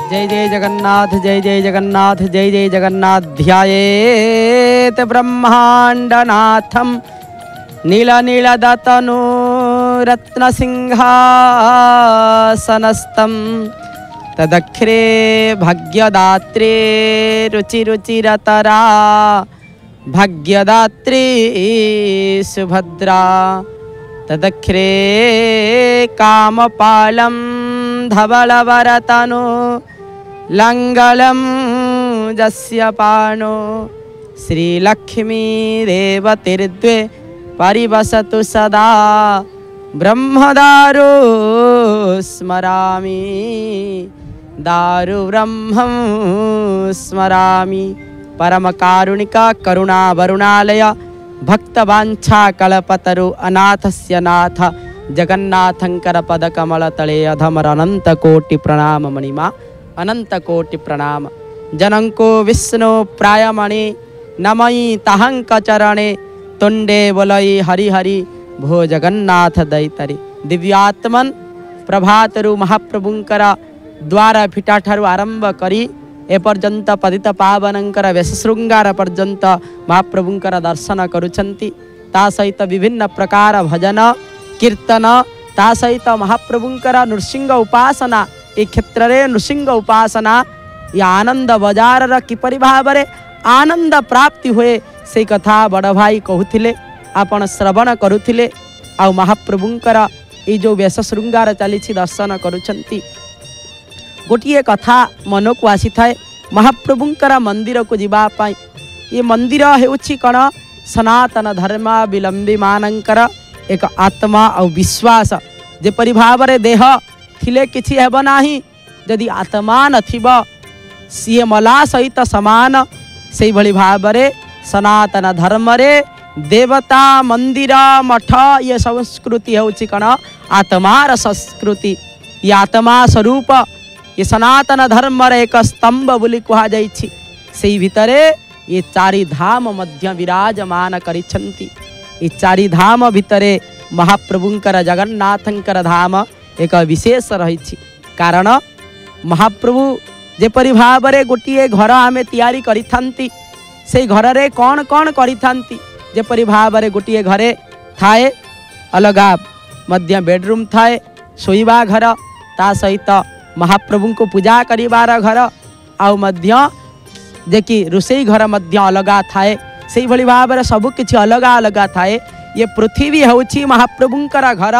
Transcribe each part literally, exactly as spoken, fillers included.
जय जय जगन्नाथ जय जय जगन्नाथ जय जय जगन्नाथ ध्यायेत ब्रह्मांडनाथम नील नीलदतनु रत्नसिंहासनस्थं तदक्षरे भाग्यदात्रे रुचिरुचिरतरा भाग्यदात्री सुभद्रा तदक्षरे कामपालं धवलवरतनु लंगलम जस्य पाणो श्रीलक्ष्मी देवतीर्द्वे परिवसतु सदा ब्रह्मदारु स्मरामि दारु ब्रह्मं स्मरामि परम कारुणिका करुणा वरुणालय भक्तवांछा कल्पतरु अनाथस्य नाथ जगन्नाथंकर पदकमल तले अधमर अनंत कोटि प्रणाम मणिमा अनंत कोटि प्रणाम जनंको विष्णु प्रायमणि नमयि तहंक चरणे तुंडे बोलई हरि हरि भो जगन्नाथ दैतरी दिव्यात्मन प्रभातरु महाप्रभुंकर द्वार फिटा ठारू आरंभ करी एपर्यंत पतित पावनंकर वेश श्रृंगार पर्यंत महाप्रभुंकर दर्शन करुछंती ता सहित विभिन्न प्रकार भजन कीर्तन ता सहित महाप्रभुंकर नृसिंह उपासना ए क्षेत्र रे नृसिंह उपासना या आनंद बजार किपरि भाव आनंद प्राप्ति हुए से कथा बड़ भाई कहूथिले आपण श्रवण करुथिले आ महाप्रभुंकर ये जो वेश श्रृंगार चली दर्शन करुछंती गोटिए कथा मन को आसी थाए महाप्रभुंकर मंदिर को जीवा पाई ये मंदिर हेउछि कण सनातन धर्मावलंबी मानकर एक आत्मा और विश्वास जेपरि भाव देह थिले किछि हेब नाही यदि आत्मा नथिब सीए मला सहित समान से भली भाव सनातन धर्म रे देवता मंदिर मठ ये संस्कृति होछि कण आत्मार संस्कृति ये आत्मा स्वरूप ये सनातन धर्म रे एक स्तंभ बोली कहा जाइछि से भितरे ये चारि धाम मध्य विराजमान करिछंती ये चारि धाम भितरे महाप्रभुंकर जगन्नाथंकर धाम एक विशेष रही कारण महाप्रभु जेपरि भाव रे गोटिए घर आमे तैयारी करिथांती से घर रे कौन कौन करिथांती जेपरि भाव रे गोटिए घरे थाए अलगा मध्य बेडरूम थाए सोईबा घर ता सहित महाप्रभु को पूजा करिवार घर आउ मध्य जेकि रोषेई घर मध्य अलगा थाए से भली भाव रे सब किछि अलगा अलगा थाए ये पृथ्वी होछि महाप्रभुंकर घर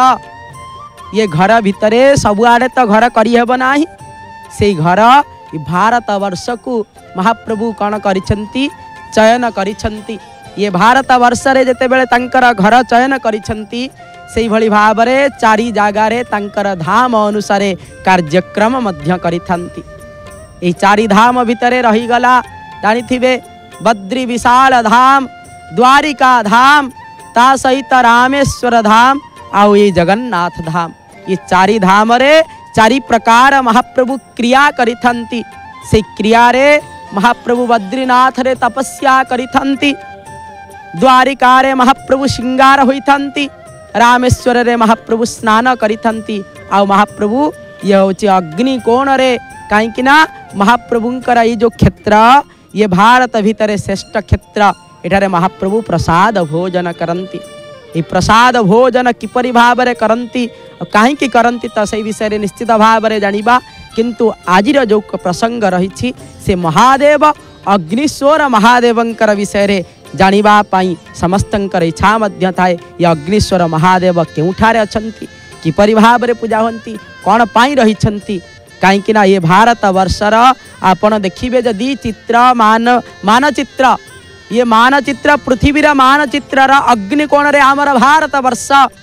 ये घर भितरे सबुआड़े तो घर करी हेब नाही से घर भारत वर्ष को महाप्रभु कौन करिछंती चयन करिछंती ये भारत वर्ष रे जेते बेले तांकर घर चयन करिछंती से भली भाव रे चारि जागारे तांकर धाम अनुसार कार्यक्रम मध्य करिथांती ए चारि धाम भितरे रही गला जानी थिबे बद्री विशाल धाम द्वारिका धाम ता सहित रामेश्वर धाम आउ ये जगन्नाथ धाम ये चारि धाम रे चारि प्रकार महाप्रभु क्रिया करिथांती से क्रिया रे महाप्रभु बद्रीनाथ रे तपस्या करिथांती द्वारिका रे महाप्रभु श्रृंगार होइथांती रामेश्वर रे महाप्रभु स्नान करिथांती आउ महाप्रभु ये होछि अग्नि कोण रे काईकि ना महाप्रभुंकर ये जो क्षेत्र ये भारत भीतर श्रेष्ठ क्षेत्र एठारे महाप्रभु प्रसाद भोजन करंती ये प्रसाद भोजन किपरि भाव रे करंती काईकि करंती त से विषय रे निश्चित भाव रे जानिबा किंतु आजिर जो प्रसंग रही से महादेव अग्निश्वर महादेवंकर विषय रे जानिबा पाई समस्तंकर इच्छा मध्य थाए ये अग्निश्वर महादेव केउठारे अछंती किपरि भाव रे पूजा होंती कौन पाई रही छंती काईकि ना ये भारत वर्षर आपण देखिबे जदि चित्र मान मानचित्र ये मानचित्र पृथ्वीर मानचित्र अग्निकोण रे आमर भारत वर्ष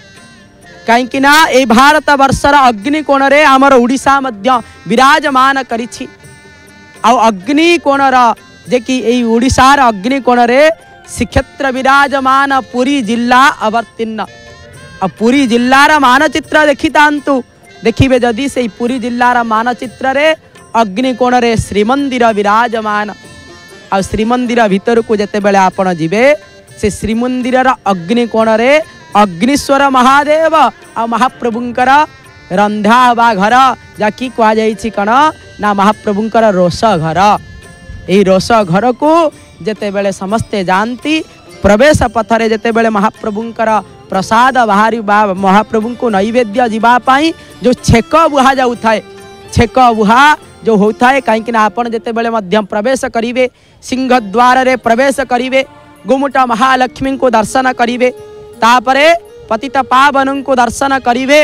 काईकि ना ए भारत वर्षर अग्निकोण रे आमर उड़ीसा मध्य विराजमान करिछि आ अग्निकोण जे कि ए उड़ीसार अग्निकोण रे श्रीक्षेत्र विराजमान पुरी जिला अवर्तीर्ण आ पुरी जिल्लार मानचित्र देखितांतु देखिबे जदि से पुरी जिल्लार मानचित्र रे अग्निकोण रे श्रीमंदिर विराजमान आ श्रीमंदिर भीतर को जेते बेले आपण जिबे से श्रीमंदिर अग्निकोण रे अग्निश्वर महादेव आ महाप्रभुंकर रंधा हवा घर जाकि कह जाइछि कण ना महाप्रभुंकर रोष घर। यही रोष घर को जेते बेले समस्ते जानती प्रवेश पथरे जेते बेले महाप्रभुंकर प्रसाद बाहरी महाप्रभु को नैवेद्य जीवाई जो छेक बुहा जाऊ थाए छेक बुहा जो होता है कहीं आपण जेते बेले मध्य प्रवेश करिवे सिंह द्वार रे प्रवेश करिवे गुमुट महालक्ष्मी को दर्शन करिवे तापरे पतित पावन को दर्शन करिवे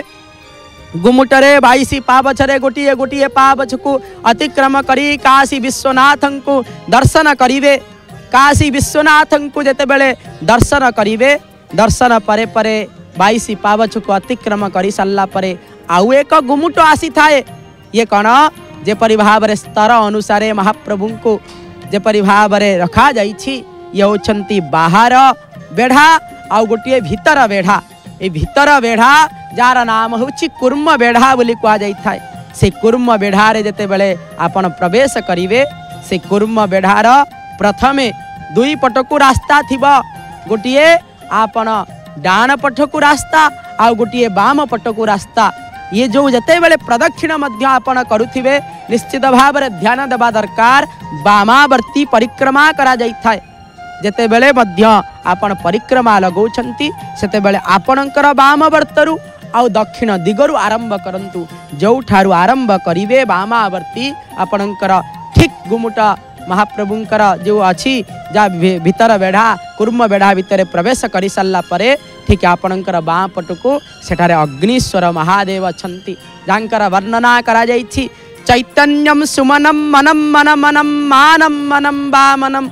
गुमुटरे बाईसी पावछरे गोटिए गोटिए पावछ को अतिक्रम करी काशी विश्वनाथ को दर्शन करिवे काशी विश्वनाथ को जेते बेले दर्शन करिवे दर्शन परे परे बाईसी पावछ को अतिक्रम करी सारा परे आउ एक गुमुट आसी थाए ये कण जेपरि भाव रे स्तर अनुसार महाप्रभु को जेपरि भाव रे रखा जाइछि ये होछंती बाहर बेढ़ा आउ गोटिए भीतर बेढ़ा ए भीतर बेढ़ा जार नाम होछि कुर्म बेढ़ा बोली कहा जाई थाए से कुर्म बेढ़ारे जेते बेले आपण प्रवेश करिवे से कुर्म बेढ़ार प्रथमे दुई पटकू रास्ता थिबा गोटिए आपण डाण पटकू रास्ता आउ गोटिए बाम पटकू रास्ता ये जो जते बेले प्रदक्षिण मध्य आपण करुथिबे निश्चित भाव रे ध्यान देबा दरकार वामावर्ती परिक्रमा करा जाई थाए जेते बेले मध्य आपण परिक्रमा लगौछंती सेते बेले आपणकर वामवर्तरु आउ दक्षिण दिगरु आरंभ करंतु जो ठारू आरंभ करिवे वामावर्ती आपणकर ठीक गुमुट महाप्रभुंकर जो अछि जा भीतर बेढ़ा कुर्म बेढ़ा भीतर प्रवेश करि सारला परे ठीक आपणकर बाँ पटको सेठारे अग्निश्वर महादेव छंती जांकर वर्णना करा जाइछि चैतन्यम सुमनम मनम मन मनम मानम मनम वामनम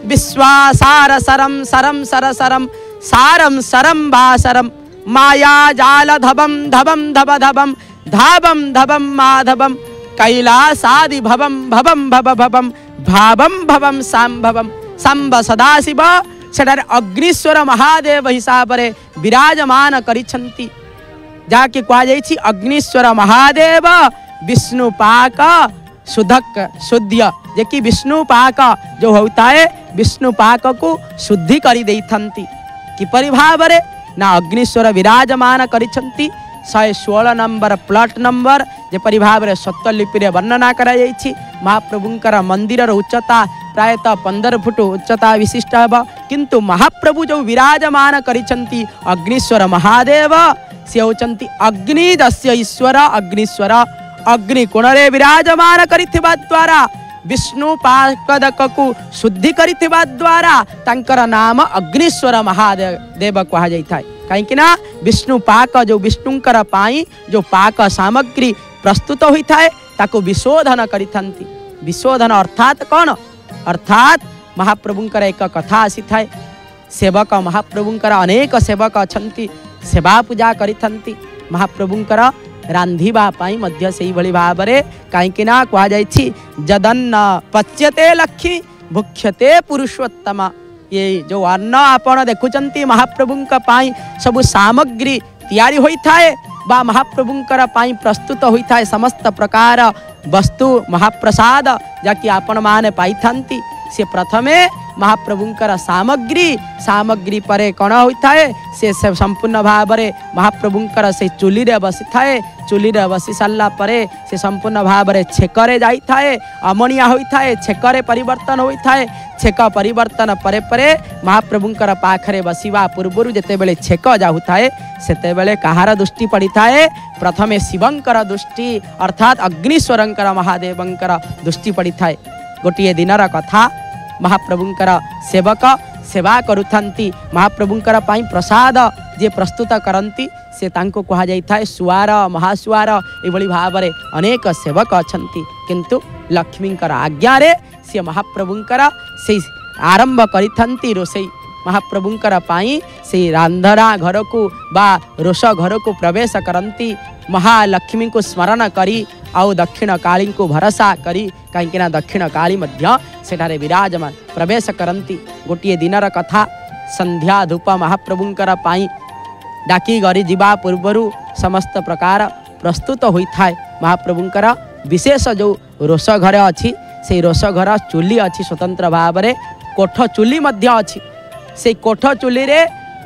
विश्वासार सरम सरम सर सरम सारम सरम बासरम माया जाल धबम धबम धब धबम धाबम धबम माधवम कैलासादि भवम भवम भव भवम भावम भवम सांभवम सांब सदाशिव सेठारे अग्निश्वर महादेव हिसाब रे विराजमान करिछंती जाके कहा जाइछि अग्निश्वर महादेव विष्णु पाक शुद्धक शुद्ध जे कि विष्णु पाक जो होता है विष्णु पाक को शुद्धि करी देइथंती किपरि भाव रे ना अग्निश्वर विराजमान करिछंती शहे षोल नंबर प्लॉट नंबर जेपरि भाव रे सत्यलिपि रे वर्णना करा जाइछि महाप्रभुंकर मंदिर उच्चता प्रायतः पंदर फुट उच्चता विशिष्ट हेब किंतु महाप्रभु जो विराजमान करिछंती अग्निश्वर महादेव से होचंती अग्नि दस्य ईश्वर अग्निश्वर अग्नि कोणरे विराजमान करिथिबा द्वारा विष्णु पाकदक को शुद्धि करिथिबा द्वारा तांकर नाम अग्निश्वर महादेव देव कहा जाइथाय कहीं ना विष्णु पाक जो विष्णुंकर पाई जो पाक सामग्री प्रस्तुत होता है ताको विशोधन करिथंती विशोधन अर्थात कौन अर्थात महाप्रभुंकर एक कथा आसी थाए सेवक महाप्रभुंकर अनेक सेवक अछंती सेवा पूजा करिथंती महाप्रभुंकर रांधिबा पाई मध्य सेही भली भाबरे काईकि ना कहा जाइछि जदन्न पच्यते लक्ष्मी भुक्ष्यते पुरुषोत्तम ये जो अन्न आपण देखुचंती महाप्रभुंक पाई सब सामग्री तैयारी होई थाए बा महाप्रभुंकर पाई प्रस्तुत होई थाए समस्त प्रकार वस्तु महाप्रसाद जाकि आपण माने पाई थांती से प्रथमे महाप्रभुंकर सामग्री सामग्री परे कण होई थाए से संपूर्ण भाव रे महाप्रभुंकर से चुली रे बसी थाए चुली रे बसी साला परे से संपूर्ण भाव रे छेकरे जाई थाए अमणिया होई थाए छेकरे परिवर्तन होई थाए छेक परिवर्तन परे परे महाप्रभुंकर पाखरे बसिवा पूर्वरु जेते बेले छेक जाहु थाए सेते बेले कहार दृष्टि पड़ी थाए प्रथमे शिवंकर दृष्टि अर्थात अग्निश्वरंकर महादेवंकर दृष्टि पड़ी थाए गोटिए दिनर कथा महाप्रभुंकर सेवक सेवा करुथंती महाप्रभुंकर पाई प्रसाद जे प्रस्तुत करंती से तांको कहा जाई थाए सुवार महासुवार एभली भाव रे अनेक सेवक अछंती किंतु लक्ष्मींकर आज्ञा रे से महाप्रभुंकर से आरंभ करिथंती रोषई महाप्रभुंकर पाई से रांधना घर को बा रोष घर को प्रवेश करंती महालक्ष्मी को स्मरण करी आउ दक्षिण काली को भरोसा करी कहीं ना दक्षिण काली मध्य सेठारे विराजमान प्रवेश करंती गोटिए दिनर कथा संध्या धूप महाप्रभुंकर पाई डाकी गरी जीवा पूर्वरु समस्त प्रकार प्रस्तुत होई थाए महाप्रभुंकर विशेष जो रोष घर अच्छी से रोष घर चुली अच्छी स्वतंत्र भाव में कोठ चुली मध्य अच्छी से कोठ चुली रे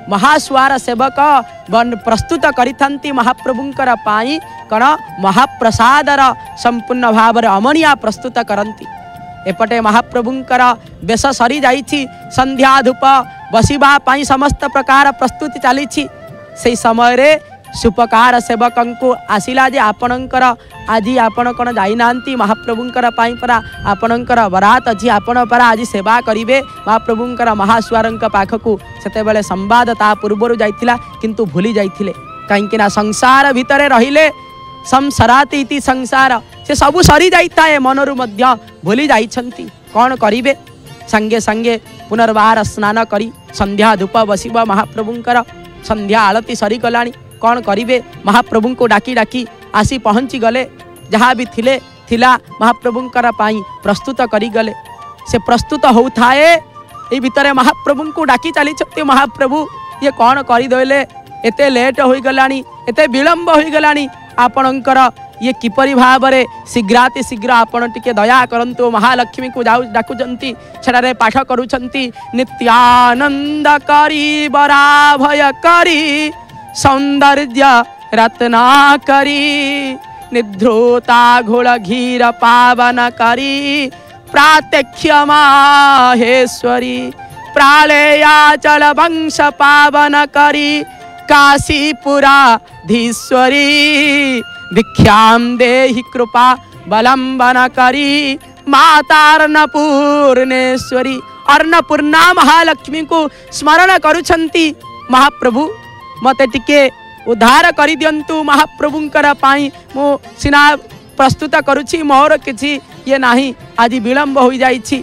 महासुआर सेवक बन प्रस्तुत करिथंती महाप्रभुंकर पाई कण महाप्रसादर संपूर्ण भाव अमनिया प्रस्तुत करती। एपटे महाप्रभुंकर बेश सरी जाइछि, संध्या धूप बसिबा पाई समस्त प्रकार प्रस्तुति चली से समय रे सुपकार सेवकं को आसिला जे आपणकर आज आपण कौन जाइना महाप्रभुंकर पाई परा आपणकर बरात अच्छी आपण परा आज सेवा करिवे महाप्रभुंकर महासुआरंक पाखकू सेतेबेले संवाद ता पूर्वर जाइथिला किंतु भूली जाइथिले कहीं ना संसार भितरे रहिले संसाराती इति संसार से सबू सरी जाइए मनरु मध्य भूली जाइछंती कौन करिवे संगे संगे पुनर्बार स्नान करी संध्या धूप बसिब महाप्रभुंकर संध्या आलती सरी गलानी कौन करिवे महाप्रभु को डाकी डाकी आसी पहुँची गले जहाँ भी थिले थिला महाप्रभुंकर पाई प्रस्तुत करी गले से प्रस्तुत होउथाए ए भितरे महाप्रभु को डाकी चली महाप्रभु ये कौन करदेले एते लेट हो गलानी एते विलंब हो गलानी आपणकर ये किपरि भाव रे शीघ्राति शीघ्र आपण टिके दया करंतु महालक्ष्मी को जाऊ डाकुचंती छड़ारे पाठ करूचंती नित्यानंद करी बरा भय करी सौंदर्य रत्ना करी निद्रोता घोल घीर पावन करी प्रात्यक्ष माहेश्वरी प्रालयाचल वंश पावन करी काशीपुरा धीश्वरी भिक्षाम देहि कृपा बलंबन करी माता अन्नपूर्णेश्वरी अन्नपूर्णा महालक्ष्मी को स्मरण करुछंती महाप्रभु मते टिके उद्धार करि दियंतु महाप्रभुंकर पाई मो सिना प्रस्तुत करुछि मोर किछि ये नाही आज विलंब हो जाइछि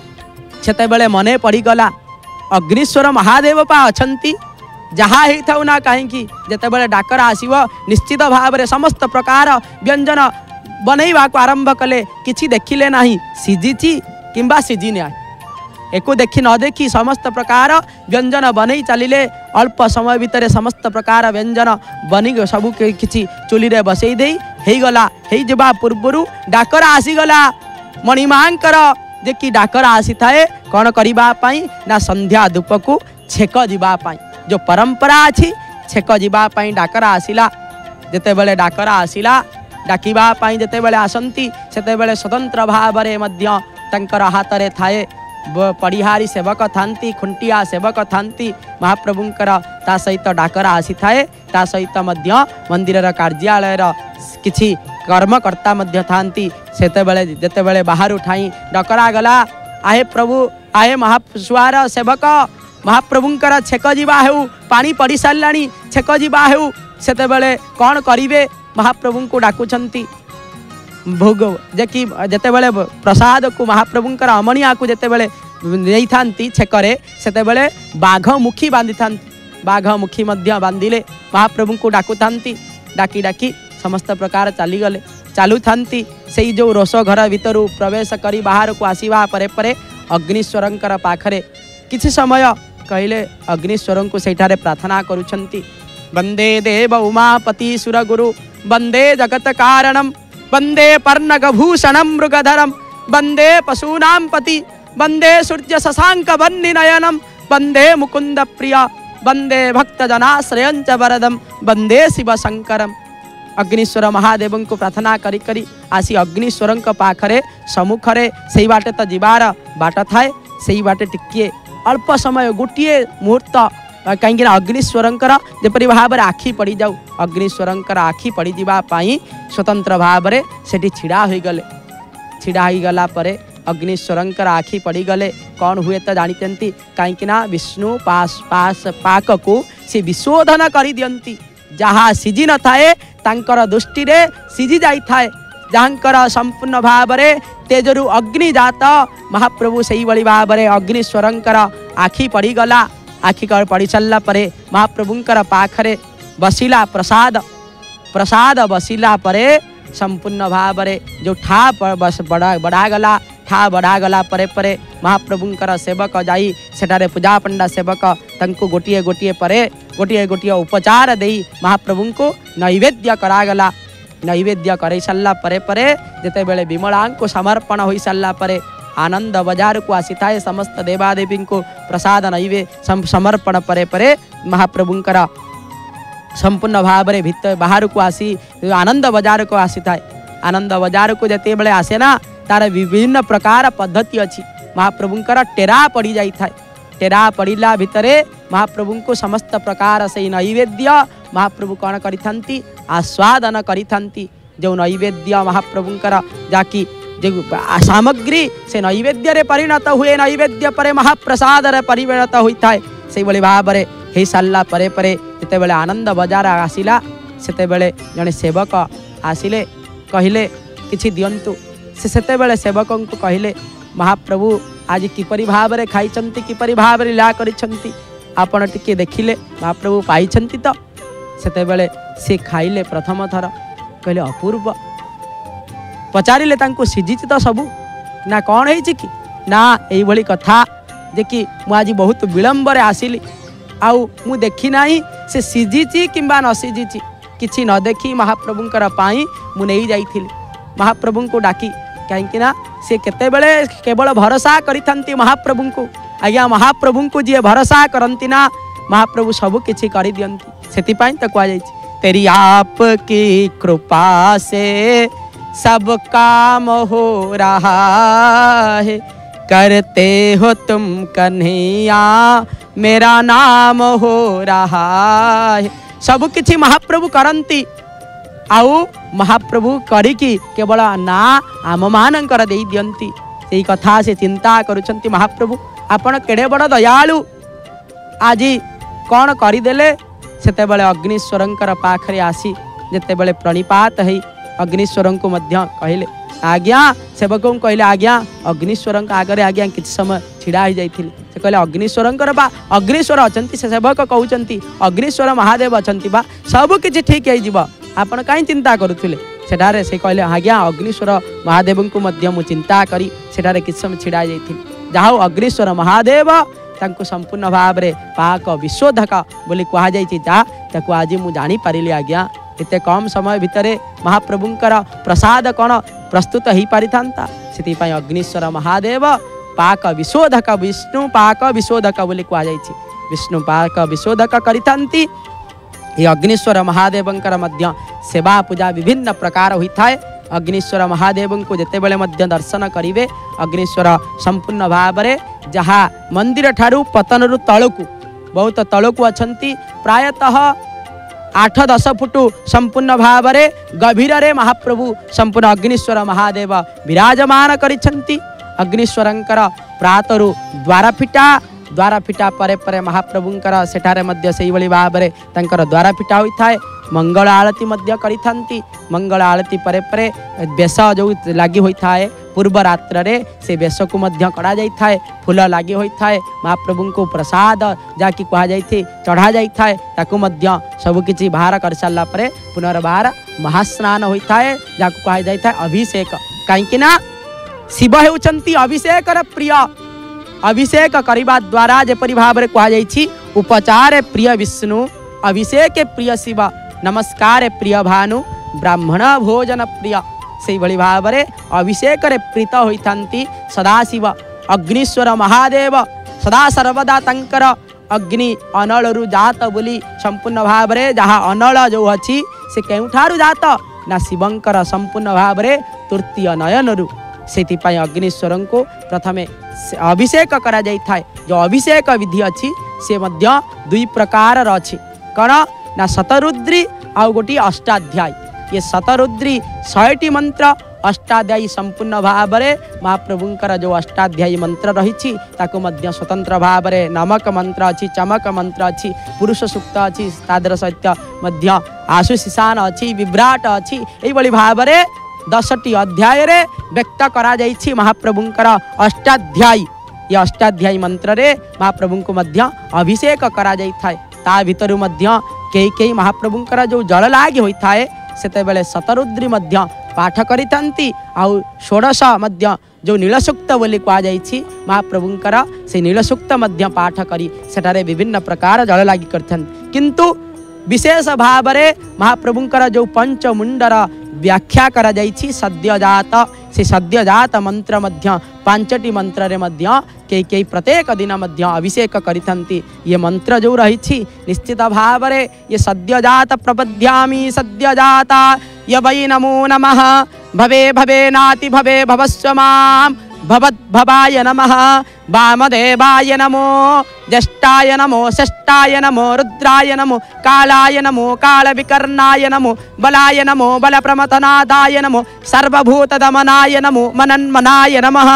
छते बेले मने पड़ी गला अग्निश्वर महादेव पा अछंती जहाँ ही था ना कहीं जिते बड़े डाकर आसव निश्चित भाव में समस्त प्रकार व्यंजन बनैवा को आरंभ कले किछि देखिले नाही सीझी किंबा सीझी ना एको देखी न देखी समस्त प्रकार व्यंजन बनई चलिले अल्प समय भितर समस्त प्रकार व्यंजन बनी सबू किछि चुली रे बसई दे हेई गला हेई जबा पूर्वरु डाकर आसीगला मणिमांकर जे कि डाकर आसी थाए कौन करिबा पाई ना संध्या धूप को छेक जीवा पाई जो परंपरा अच्छी छेक जीवा पाई डाकर आसिला जेते बेले डाकर आसिला डाकिबा पाई जेते बेले आसंती सेते बेले स्वतंत्र भाव रे मध्य तंकर हाथ रे थाए पड़िहारी सेवक थांती खुंटिया सेवक थांती महाप्रभुंकर ता सहित डाकर आसी थाए ता सहित मध्य मंदिर कार्यालय किछि कर्मकर्ता मध्य थांती सेते बेले जेते बेले बाहर ठाई डकरा गला आहे प्रभु आहे महासुआर सेवक महाप्रभुंकर छेक जीवा हेउ पानी पड़ी साराणी छेक जीवा हेउ सेते बेले कौन करिवे महाप्रभु को डाकुछंती भोग जे कि जेते बेले प्रसाद को महाप्रभुंकर अमनिया को जेते बेले नहीं थांती छेकरे सेते बेले बाघ मुखी बांधी थांती बाघ मुखी मध्य बांधिले महाप्रभु को डाकु थांती डाकी डाकी समस्त प्रकार चली गले चालू थांती से जो रोष घर भीतर प्रवेश करी बाहर को आसीबा परे परे अग्निश्वरंकर पाखरे किछि समय कहले अग्निश्वर को सेठारे प्रार्थना करुछंती वंदे देव उमापति सुरगुरु वंदे जगत कारणम वंदे पर्णगभूषणम मृगधरम वंदे पशूनां पति वंदे सूर्य शशांक वन्निनयनम वंदे मुकुंद प्रिय वंदे भक्त जनाश्रयंच वरदम वंदे शिव शंकरम अग्निश्वर महादेव को प्रार्थना करी करी आसी अग्निश्वर पाखरे सम्मुखरे से बाटे तो जीवार बाट थाए से बाटे टिके अल्प समय गोटे मुहूर्त कहीं अग्निश्वरंकर जेपरी भाव में आखि पड़ जाऊ अग्निश्वरंकर आखि पड़ जावाई स्वतंत्र भाव में सेठी छिड़ा हो गले छिड़ा हो गला परे अग्निश्वरंकर आखि पड़ गले कौन हुए तो जानते कहीं विष्णु पास पास पाक को सी विशोधन कर दियंती जहाँ सीझी न थाए तांकर दृष्टि रे सीझी जाई थाए जहाँकर संपूर्ण भाव में तेजरु अग्नि जात महाप्रभु से ही भाव में अग्निश्वरंकर आखि पड़ गला आखि पड़ी चलला परे महाप्रभुंकर पाखरे बसिला प्रसाद प्रसाद बसिला परे संपूर्ण भाव में जो ठा बस बढ़ा बढ़ा गला ठा बढ़ा गला परे परे महाप्रभुंकर सेवक जाई सेठारे पूजा पंडा सेवक तंको गोटिए गोटिए परे गोटिए गोटिए उपचार देई महाप्रभु को नैवेद्य करागला नैवेद्य कर सारा परे परे जेते बेले विमला को समर्पण हो सारा परे आनंद बजार को आसी थाए समस्त देवादेवी को प्रसाद नैवे समर्पण परे परे महाप्रभुंकर संपूर्ण भाव में भितर बाहर को आसी आनंद बजार को आसी थाए। आनंद बजार को जिते बड़े आसे ना तार विभिन्न प्रकार पद्धति अच्छी महाप्रभुंकर टेरा पड़ जाए थाए। टेरा पड़ला भितर महाप्रभु को समस्त प्रकार से नैवेद्य महाप्रभु कौन करी आस्वादन करी जो नैवेद्य महाप्रभुंकर जाकि जो सामग्री से नैवेद्य रे परिणत हुए नैवेद्य पर महाप्रसाद रे परिणत होता है से भाव में हो सारा परे परे जिते बड़े आनंद बजार आसिला सेते बेले जड़े सेवक आसिले कहले किछि दियंतु से सेते बेले सेवक को कहले महाप्रभु आज किपरि भाव में खाई किपरि भाव में लीला करिसंती आपण टिके देखिले महाप्रभु पाइछंती तो सेते बेले से खाइले प्रथम थर कहले अपूर्व पचारे सीझी तो सबू ना कौन है कि ना यही कथा जे कि मुझे बहुत विलंब आसिली आउ मु देखी नाही से सीझी कि न सीझी किछि न देखी महाप्रभुंकर पाई मु नहीं जाइथिली महाप्रभु को डाकी कहीं ना से केते बेले केवल भरोसा करिथंती महाप्रभु को आज्ञा महाप्रभु को जी भरोसा करंती ना महाप्रभु सब किछि करि दियंती सेति पई त कह जाय तेरी आप की कृपा से सब काम हो रहा है करते हो तुम कन्हैया मेरा नाम हो रहा है सब किछि महाप्रभु करंती आउ महाप्रभु करिकी केवल ना आम मानकर दे दियंती सेही कथा से चिंता करुछंती महाप्रभु आपण केड़े बड़ दयालु आज कौन करदेले सेते बेले अग्निश्वरंकर पाखरे आसी जेते बेले प्रणिपात है अग्निश्वर को मध्य कहले आज्ञा सेवक को कहले आज्ञा अग्निश्वर आगे आज्ञा किसी समय छिड़ा हो जाइए से कहले अग्निश्वर बा अग्निश्वर अछंती से सेवक कहउचंती अग्निश्वर महादेव अछंती बा सब किछि ठीक है जीव आपण काई चिंता करुथिले सेठारे से कहले आज्ञा अग्निश्वर महादेव को मध्य मु चिंता करी सेठारे किछि समय छिड़ा जाइथिल जाहो अग्निश्वर महादेव तांको संपूर्ण भाव में पाक विशोधक बोली कहा जाइछि जा ताको आज मु जानी पारिली आज्ञा इते कम समय भितर महाप्रभुंकर प्रसाद कौन प्रस्तुत हो पारि था से अग्निश्वर महादेव पाक विशोधक विष्णु पाक विशोधक बोली कह विष्णु पाक विशोधक करिथांती ये अग्निश्वर महादेवंकर मध्य सेवा पूजा विभिन्न प्रकार होता है। अग्निश्वर महादेव को जिते बेले मध्य दर्शन करिवे अग्निश्वर संपूर्ण भाव में जहाँ मंदिर ठारू पतन रु तलकू बहुत तलकू अछंती प्रायतः आठ दस फुट संपूर्ण भाव में गभीर रे महाप्रभु संपूर्ण अग्निश्वर महादेव विराजमान करिछंती। अग्निश्वरंकर प्रातरु द्वार फिटा द्वार फिटा परे परे महाप्रभुंकर सेठारे मध्य से भाव में तंकर द्वार फिटा होता है। मंगल आरती मध्य करिथांती मंगल आरती परे परे बेश जो लगी होता है पूर्व रात्र रे से बेश को मध्य करा जाता है फूल लगी होता है महाप्रभु को प्रसाद जाकि कह जाए चढ़ा जाता है ताकू मध्य सबकि बाहर कर सारा पर पुनर्बार महास्नान होता है जाकु कह जाता है अभिषेक कहीं शिव होउचंती अभिषेक प्रिय अभिषेक करने द्वारा जेपरि भाव में कह जाए उपचार प्रिय विष्णु अभिषेक प्रिय शिव नमस्कार प्रिय भानु ब्राह्मण भोजन प्रिय से भाव में अभिषेक प्रीत होती सदाशिव अग्निश्वर महादेव सदा सर्वदा तंकर अग्नि अनलु जात बोली संपूर्ण भाव में जहाँ अनल जो अच्छी से केउठारु जात ना शिवंकर संपूर्ण भाव में तृतीय नयनरु से अग्निश्वर को प्रथमे अभिषेक करा जाता है। जो अभिषेक विधि अच्छी से मध्य दुई प्रकार अच्छी कौन ना शतरुद्री आउ गोटी अष्टाध्यायी ये शतरुद्री शहेटी मंत्र अष्टाध्यायी संपूर्ण भाव में महाप्रभुंकर जो अष्टाध्यायी मंत्र रही मध्य स्वतंत्र भाव में नमक मंत्र अच्छी चमक मंत्र अच्छी पुरुष सूक्त अच्छी तादर सहित मध्य आशुशिशान अच्छी विभ्राट अच्छी यही भाव में दसटी अध्याय रे व्यक्त करा जाइछि महाप्रभुंकर अष्टाध्यायी ये अष्टाध्यायी मंत्र रे महाप्रभु को मध्य अभिषेक करा जाइथा है। ता भितरु मध्य कई कई महाप्रभुंकर जो जल लागी होता है सेते बेले शतरुद्री मध्य पाठ करिथांती आउ षोडश मध्य जो नीलसूक्त बोली कह जाइछि महाप्रभुंकर से नीलसूक्त मध्य पाठ करी सेठारे विभिन्न प्रकार जल लागी करथांती किंतु विशेष भाव में महाप्रभुंकर जो पंच मुंडर व्याख्या करा जाइछि सद्यजात से सद्यजात मंत्र मध्य पांचटी मंत्र रे मध्य के के प्रत्येक दिन मध्य अभिषेक करिथंती। ये मंत्र जो रही निश्चित भाव रे ये सद्यजात प्रपद्यामि सद्यजाता य वै नमो नमः भवे भवे नाति भवे भवस्व माम भवद्भवाय नमः वामदेवाय नमो ज्येष्ठाय नमो षष्ठाय नमो रुद्राय नमो कालाय नमो कालविकर्णाय नमो बलाय नमो बलप्रमथनादाय नमो सर्वभूतदमनाय नमो मनन्मनाय नमः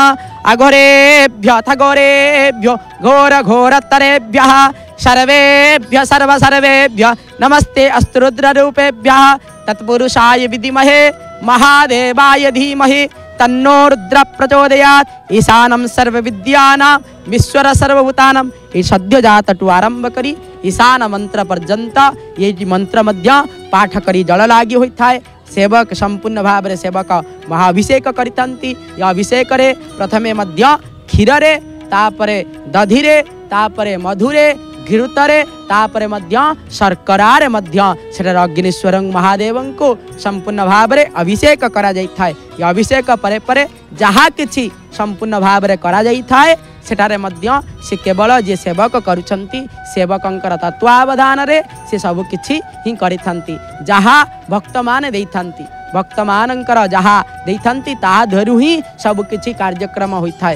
अघोरेभ्य थघोरेभ्यो घोर घोरतरेभ्यः सर्वेभ्य सर्व सर्वेभ्य नमस्ते अस्तु रुद्ररूपेभ्यः तत्पुरुषाय विद्महे महादेवाय धीमहि तन्नो रुद्र प्रचोदयात्। ईशानं सर्वविद्यानां विश्वर सर्वभूतानां ये सद्यजातटु आरंभ करी ईशान मंत्र पर्यंत ये मंत्र मध्य पाठ करी जल लागी होता है। सेवक संपूर्ण भाव रे सेवक महाअभिषेक करिथंती। या अभिषेक रे प्रथमे मध्य क्षीर रे तापरे दधि रे तापरे मधुरे घृतरे तापरे मध्य शर्करा रे मध्य सेठार अग्निश्वर महादेव को संपूर्ण भाव रे अभिषेक करा जाई थाए। ये अभिषेक परे परे जहा किछि संपूर्ण भाव रे करा जाई थाए सेठारे मध्य से केवल जे सेवक करुछंती सेवकंकर तत्वावधान रे से सब किछि ही करिथंती। जहा भक्त माने देइथंती भक्त मानंकर जहा देइथंती ता धरु ही सब किछि कार्यक्रम होई थाए।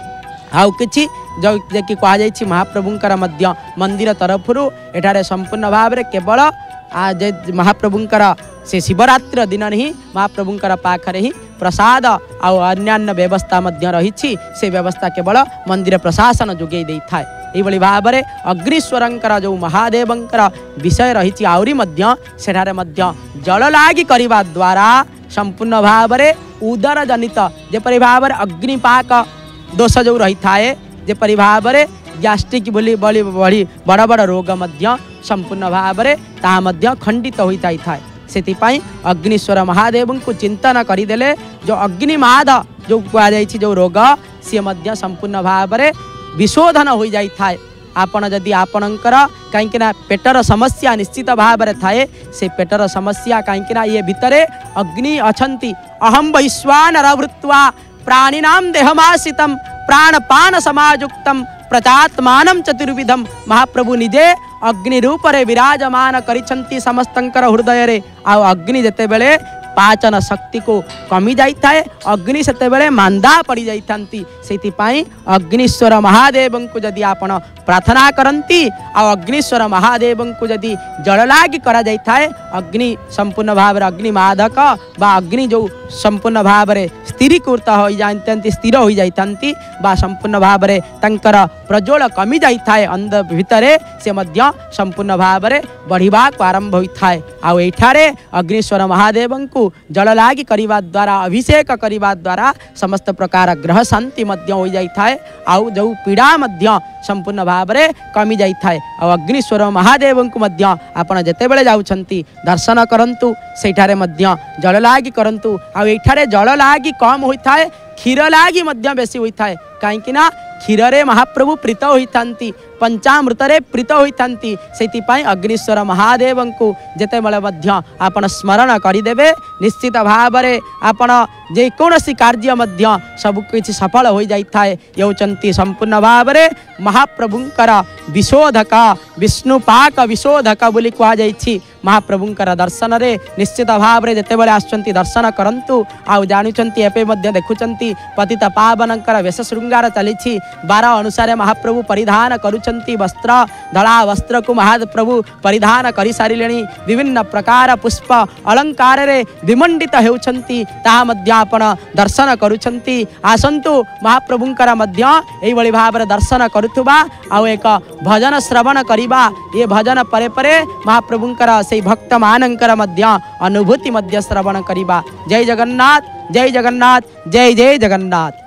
आउ किछि जो जे कि कहा जाइछि महाप्रभुंकर मध्य मंदिर तरफरु एठारे संपूर्ण भाव रे केवल आ जे महाप्रभुंकर से शिवरात्रि दिन ही महाप्रभुंकर पाखरे ही प्रसाद आ अन्यान्य व्यवस्था मध्य रही से व्यवस्था केवल मंदिर प्रशासन जोगे दे थाए। एभली भाव में अग्निश्वरंकर जो महादेवंकर विषय रही आउरी मध्य सेठारे मध्य जल लागी करने द्वारा संपूर्ण भाव में उदर जनित जेपरि भाव में अग्निपाक दोष जो रही थाए जेपरि भाव में गैस्ट्रिक बोली बड़ी बड़ी बड़ बड़ रोग मध्य संपूर्ण भाव में ता मध्य खंडित हो जाए। सेतिपाई अग्निश्वर महादेव को चिंतन करदेले जो अग्निमाद जो कहुई जो रोग सी मध्य संपूर्ण भाव में विशोधन हो जाए। आपण जदि आपणकर कहीं पेटर समस्या निश्चित भाव में थाए से पेटर समस्या कहीं ये भितरे अग्नि अछंती अहम वैश्वानर वृत्वा प्राणिनाम देहमासितम प्राणपान समायुक्तम प्रजात्मानं चतुर्विधम महाप्रभु निजे अग्नि रूप रे विराजमान करिछंती समस्तंकर हृदय रे। आ अग्नि जते बेले पाचन शक्ति को कमी जाई थाए अग्नि सेते बेले मांदा पड़ी जाई थांती। सेति पाई अग्निश्वर महादेव को जदि आपण प्रार्थना करंती आ अग्निश्वर महादेव को जदि जल लागी करा जाई थाए अग्नि संपूर्ण भाव रे अग्नि मादक बा अग्नि जो संपूर्ण भाव रे स्थिरीकृत हो जाती स्थिर हो जाती बा संपूर्ण भाव में तंकर प्रज्वल कमी जाई थाए अंध भितरे से मध्य संपूर्ण भाव में बढ़िबा को आरंभ होता है। आउ एठारे अग्निश्वर महादेव को जल लागी करने द्वारा अभिषेक करने द्वारा समस्त प्रकार ग्रह शांति मध्य हो जाई थाए। आउ जो पीड़ा मध्य संपूर्ण भाव में कमी जाई थाए। आउ अग्निश्वर महादेव को मध्य आपण जेतेबेले जाउछंती दर्शन करंतु सेठारे मध्य जल लागी करंतु। आउ एठारे जल लागी कम होता है क्षीर लागी मध्य बेसी होता है कहीं ना क्षीर रे महाप्रभु प्रीत होइथांती पंचामृत रे प्रीत होइथांती। सेतिपाई अग्निश्वर महादेव को जेतेबेले मध्य आपण स्मरण करिदेबे निश्चित भाव में आपण जे कोनोसी कार्य मध्य सब किछि सफल हो जाई थाए। यौचंती संपूर्ण भाव में महाप्रभुंकर विशोधक विष्णुपाक विशोधक बोली कहा जाइछि। महाप्रभुंकर दर्शन रे निश्चित भाव में जेतेबेले आसुचंती दर्शन करंतु आउ जानुचंती एपे मध्य देखुचंती पतित पावनंकर वेश श्रृंगार चलीछि बारह अनुसार महाप्रभु परिधान करुचंती वस्त्र धड़ा वस्त्र को महाप्रभु परिधान करि सारिलेणी विभिन्न प्रकार पुष्प अलंकार रे विमंडित हेउचंती ताहा मध्य आपण दर्शन करुचंती। आसंतु महाप्रभुंकर मध्य एई भली भाव रे दर्शन करुथुबा आउ एक भजन श्रवण करिबा ये भजन परे परे महाप्रभुंकर से भक्त मानंकर मध्य अनुभूति मध्य श्रवण करिबा। जय जगन्नाथ जय जगन्नाथ जय जय जगन्नाथ।